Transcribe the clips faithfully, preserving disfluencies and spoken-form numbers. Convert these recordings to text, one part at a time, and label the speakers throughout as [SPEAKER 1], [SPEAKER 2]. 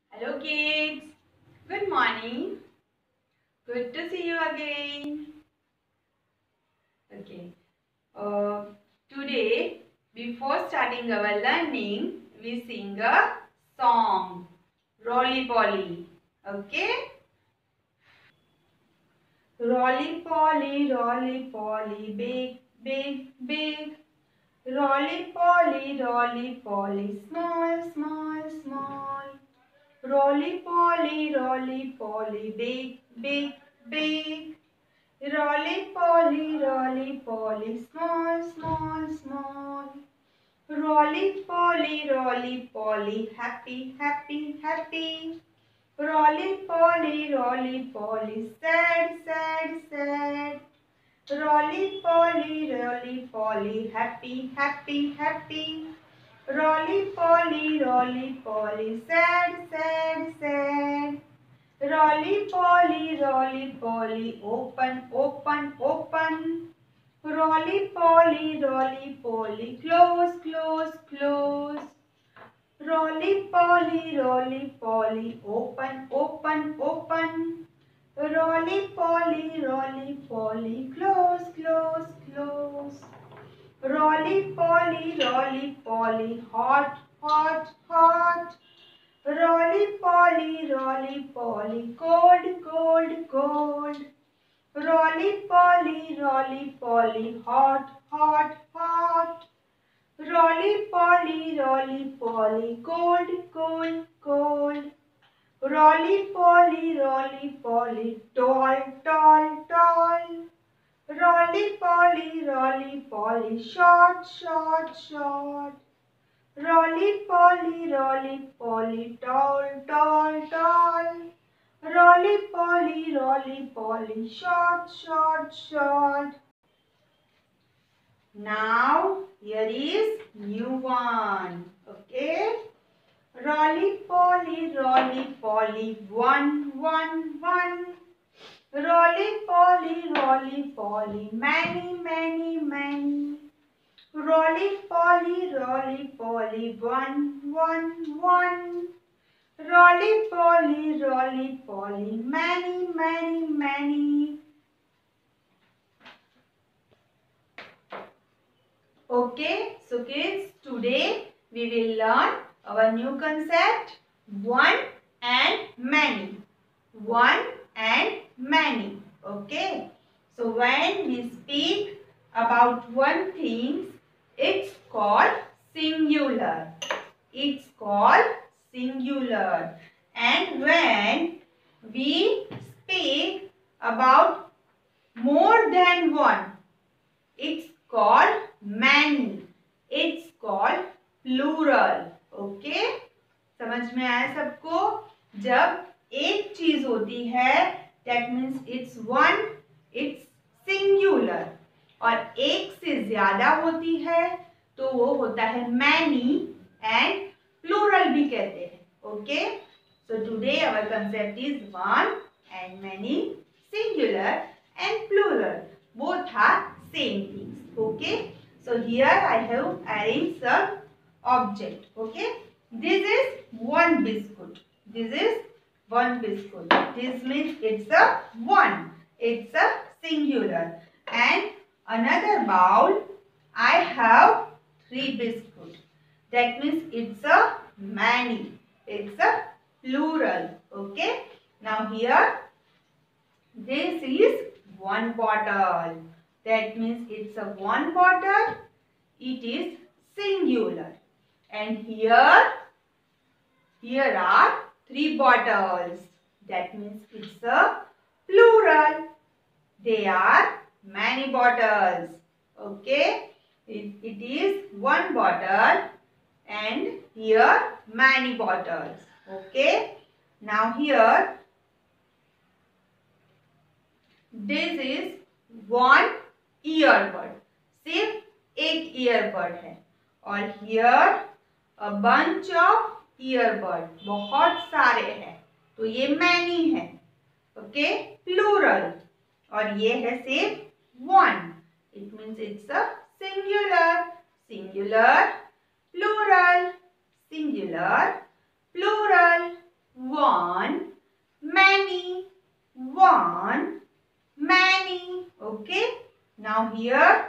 [SPEAKER 1] Hello kids, good morning. Good to see you again. Okay, uh, today before starting our learning, we sing a song, Rolly Polly. Okay, Rolly Polly, Rolly Polly, big, big, big. Rolly Polly, Rolly Polly, small, small, small. Rolly Polly, Rolly Polly, big, big, big. Rolly Polly, Rolly Polly, small, small, small. Rolly Polly, Rolly Polly, happy, happy, happy. Rolly Polly, Rolly Polly, sad, sad, sad. Rolly Polly, Rolly Polly, happy, happy, happy. Rolly Polly, Rolly Polly, sad, sad, sad. Rolly Polly, Rolly Polly, open, open, open. Rolly Polly, Rolly Polly, close, close, close. Rolly Polly, Rolly Polly, open, open, open. Rolly Polly, Rolly Polly, close, close, close. Rolly Polly, Rolly Polly, hot, hot, hot. Rolly Polly, Rolly Polly, cold, cold, cold. Rolly Polly, Rolly Polly, hot, hot, hot. Rolly Polly, Rolly Polly, cold, cold, cold. Rolly Polly, Rolly Polly, tall, tall, tall. Rolly Polly, Rolly Polly, short, short, short. Rolly Polly, Rolly Polly, tall, tall, tall. Rolly Polly, Rolly Polly, short, short, short. Now here is new one. Okay. Rolly Polly, Rolly Polly, one, one, one. Rolly Polly, Rolly Polly, many, many, many. Rolly Polly, Rolly Polly, one, one, one. Rolly Polly, Rolly Polly, many, many, many. Okay, so kids, today we will learn our new concept, one and many. One and many. Okay, so when we speak about one thing, it's called singular. It's called singular. And when we speak about more than one, it's called many. It's called plural. Okay? समझ में आया सबको? जब एक चीज होती है, that means it's one, it's singular. और एक से ज्यादा होती है, तो वो होता है many and plural भी कहते हैं. Okay? So today our concept is one and many, singular and plural. Both are same things. Okay? So here I have arranged some object. Okay? This is one biscuit. This is one biscuit. This means it's a one. It's a singular. And another bowl, I have three biscuits. That means it's a many. It's a plural. Okay. Now here, this is one bottle. That means it's a one bottle. It is singular. And here, here are three bottles. That means it's a plural. They are many bottles. Okay. It, it is one bottle and here many bottles. Okay. Now here, this is one earbud. सिर्फ एक earbud है. और here a bunch of earbud. बहुत सारे हैं. तो ये many है. Okay, plural. और ये है सिर्फ one. It means it's a singular. Singular, plural. Singular, plural. Now here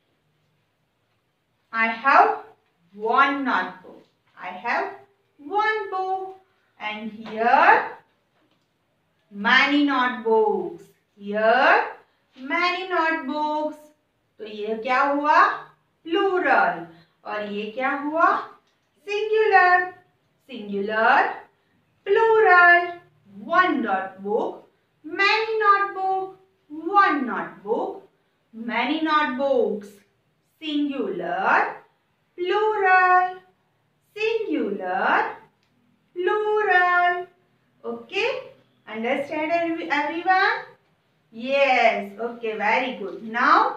[SPEAKER 1] I have one notebook. I have one book. And here many notebooks. Here many notebooks. तो ये क्या हुआ? Plural. और ये क्या हुआ? Singular. Singular, plural. One notebook, many notebook. One notebook, many notebooks. Singular, plural. Singular, plural. Okay? Understand everyone? Yes. Okay, very good. Now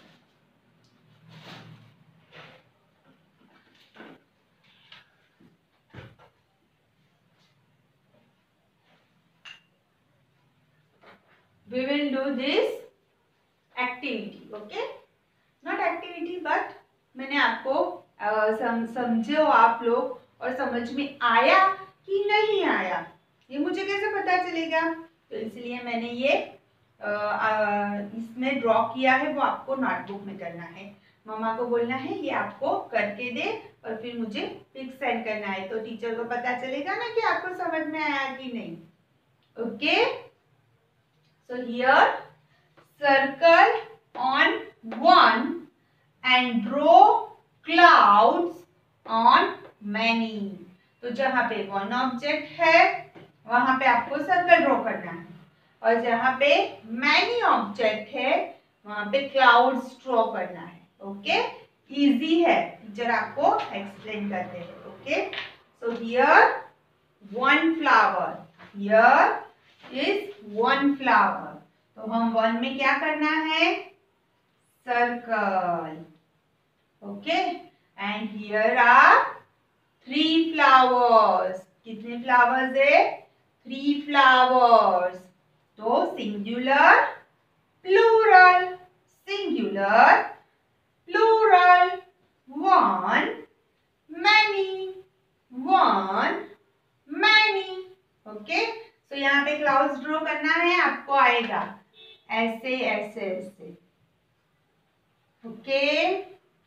[SPEAKER 1] we will do this activity. Okay? Not activity, but मैंने आपको uh, सम, समझे हो आप लोग और समझ में आया कि नहीं आया, ये मुझे कैसे पता चलेगा? तो इसलिए मैंने ये आ, आ, इसमें ड्रॉ किया है, वो आपको नोटबुक में करना है। मम्मा को बोलना है ये आपको करके दे और फिर मुझे पिक सेंड करना है, तो टीचर को पता चलेगा ना कि आपको समझ में आया कि नहीं। Okay, so here circle on one and draw clouds on many. तो जहां पे वन ऑब्जेक्ट है वहां पे आपको सर्कल ड्रॉ करना है, और जहां पे मैनी ऑब्जेक्ट है वहां पे क्लाउड्स ड्रॉ करना है। ओके, इजी है, टीचर आपको एक्सप्लेन करते हैं। Okay, so here one flower, here is one flower. तो हम वन में क्या करना है? Circle. Okay, and here are three flowers. कितने फ्लावर्स है? Three flowers. तो singular, plural, singular, plural, one, many, one, many. Okay, तो यहाँ पे क्लाउड्स ड्रॉ करना है, आपको आएगा ऐसे ऐसे ऐसे। Okay,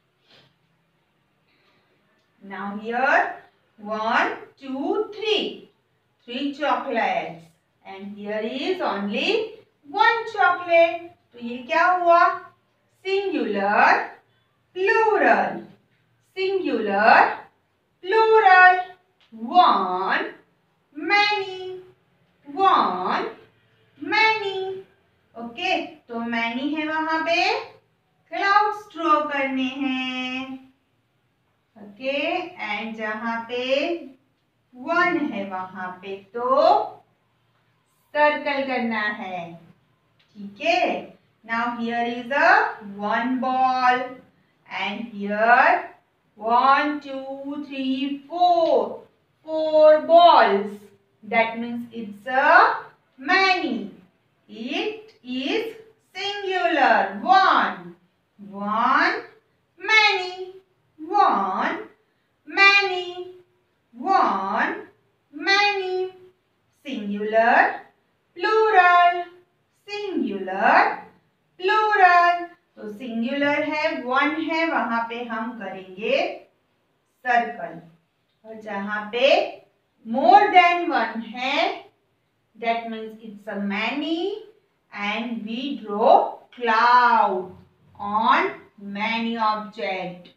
[SPEAKER 1] now here one, two, three, three chocolates, and here is only one chocolate. तो ये क्या हुआ? Singular, plural, singular, plural, one, many, one, many. Okay, तो many है वहां पे, क्लाउड्स ड्रॉ करने हैं। ओके, एंड जहां पे वन है वहां पे तो सर्कल करना है। ठीक है, now here is a one ball and here one two three four, four balls, that means it's a many, it is singular, one, one, many, one, many, one, many, singular, plural, singular, plural। तो singular है, one है, वहां पे हम करेंगे circle, और जहां पे मोर देन वन है that means it's a many, and we draw cloud on many object।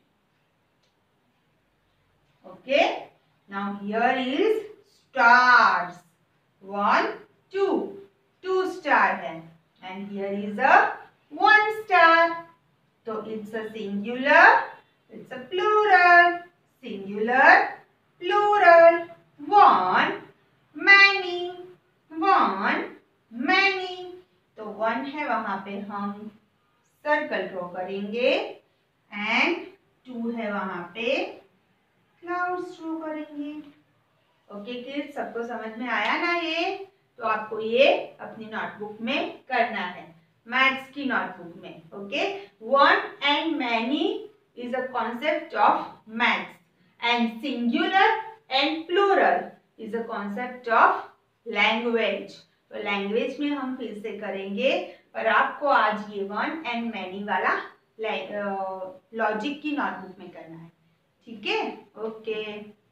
[SPEAKER 1] Okay, now here is stars, one, two, two star है, and here is a one star। तो it's a singular, it's a plural, singular, plural, one, many, one, many। तो one है, वहां पे हम circle draw करेंगे, and two है वहां पे क्लाउड्स ड्रॉ करेंगे। ओके किड्स, सबको समझ में आया ना ये? तो आपको ये अपनी नोटबुक में करना है, मैथ्स की नोटबुक में। Okay, one and many is a concept of maths, and singular and plural is a concept of language. तो लैंग्वेज में हम फिर से करेंगे, पर आपको आज ये वन एंड मैनी वाला लॉजिक की नोटबुक में करना है। ठीक है, ओके।